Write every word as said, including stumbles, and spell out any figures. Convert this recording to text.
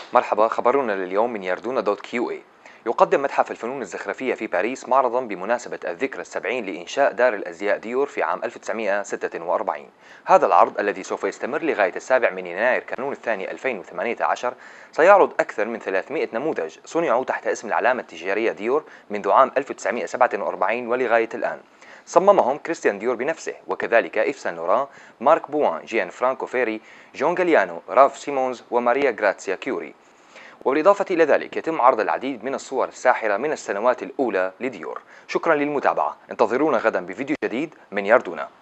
مرحبا، خبرنا لليوم من ياردونا دوت كيو اي. يقدم متحف الفنون الزخرفية في باريس معرضا بمناسبة الذكرى السبعين لإنشاء دار الأزياء ديور في عام ألف وتسعمئة وستة وأربعين. هذا العرض الذي سوف يستمر لغاية السابع من يناير كانون الثاني ألفين وثمانية عشر سيعرض أكثر من ثلاثمئة نموذج صنعوا تحت اسم العلامة التجارية ديور منذ عام ألف وتسعمئة وسبعة وأربعين ولغاية الآن. صممهم كريستيان ديور بنفسه، وكذلك إيف سان لوران، مارك بوان، جيان فرانكو فيري، جون غاليانو، راف سيمونز، وماريا غراتسيا كيوري. وبالإضافة إلى ذلك يتم عرض العديد من الصور الساحرة من السنوات الأولى لديور. شكرا للمتابعة، انتظرونا غدا بفيديو جديد من ياردونا.